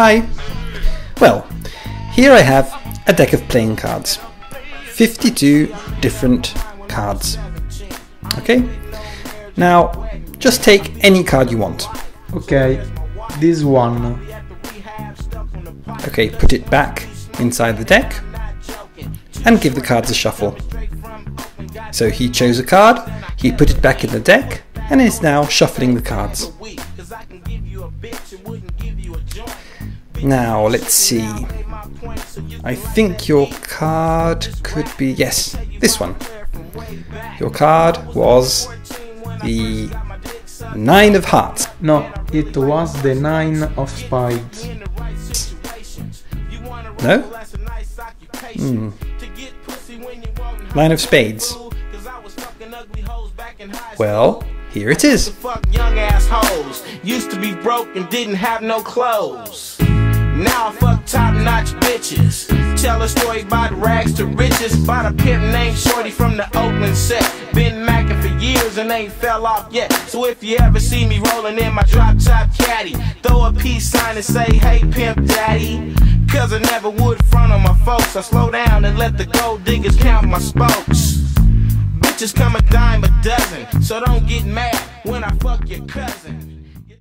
Hi! Well, here I have a deck of playing cards. 52 different cards. Okay? Now, just take any card you want. Okay, this one. Okay, put it back inside the deck and give the cards a shuffle. So he chose a card, he put it back in the deck and is now shuffling the cards. Now, let's see. I think your card could be, yes, this one. Your card was the 9 of Hearts. No, it was the 9 of Spades. No? 9 of Spades. Well, here it is. Young assholes used to be broke and didn't have no clothes. Now I fuck top-notch bitches. Tell a story about rags to riches. Bought a pimp named Shorty from the Oakland set. Been macking for years and ain't fell off yet. So if you ever see me rolling in my drop-top caddy, throw a peace sign and say, hey pimp daddy. Cause I never would front on my folks. I slow down and let the gold diggers count my spokes. Bitches come a dime a dozen, so don't get mad when I fuck your cousin.